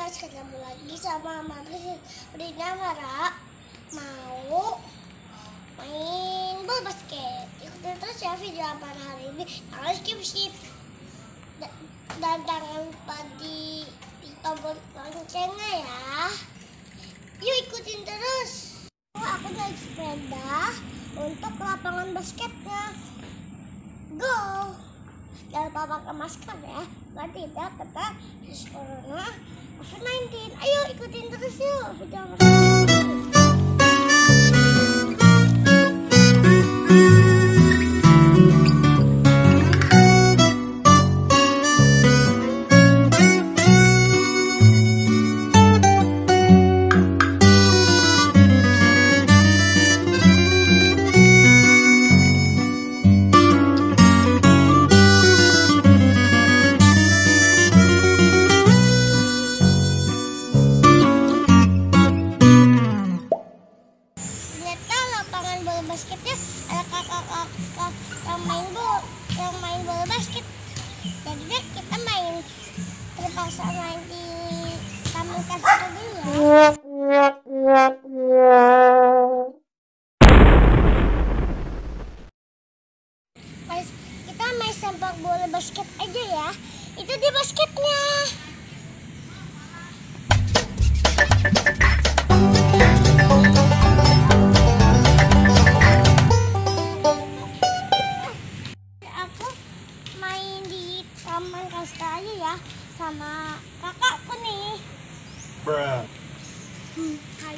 guys, ketemu lagi sama Mama Rina Mara. Mau main bola basket. Ikutin terus ya video apa hari ini. Jangan skip. Dan jangan lupa di tombol loncengnya ya. Yuk ikutin terus. Aku naik sepeda untuk ke lapangan basketnya. Go! Jangan lupa pakai masker ya, biar tidak kena virus corona COVID-19. Ayo ikutin terus yuk video basketnya ada kakak-kakak yang main bola basket. Jadi kita terpaksa main di taman kasur dulu ya. Kita main sepak bola basket aja ya. Itu di basketnya. Taman kasta aja ya sama kakakku nih. Bruh. Hai.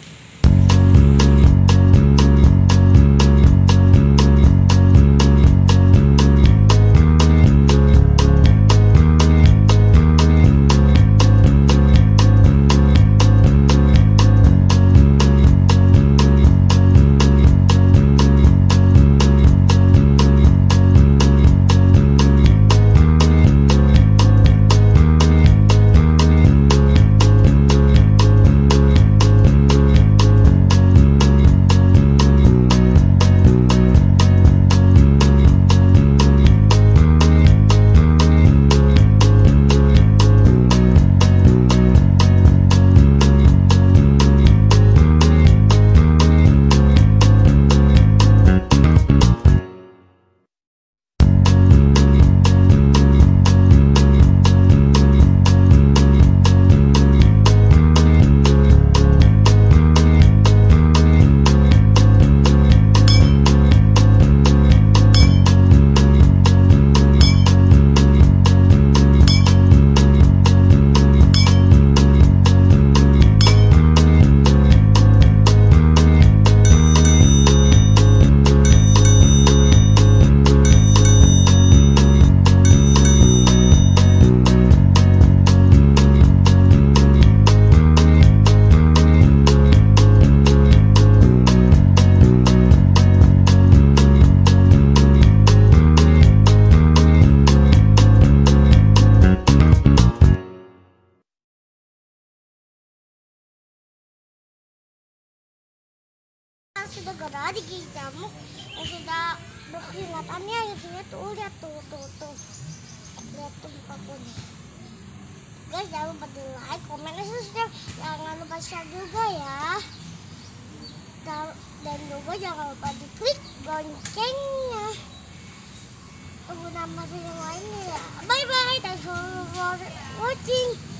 Sudah gak ada gigi kamu yang sudah berkeringatannya, giginya tuh lihat tuh lihat tuh mukaku nih guys. Jangan lupa di like, komen, dan subscribe. Jangan lupa share juga ya, dan juga jangan lupa di klik loncengnya. Tunggu nama yang lainnya ya. Bye bye, thanks for watching.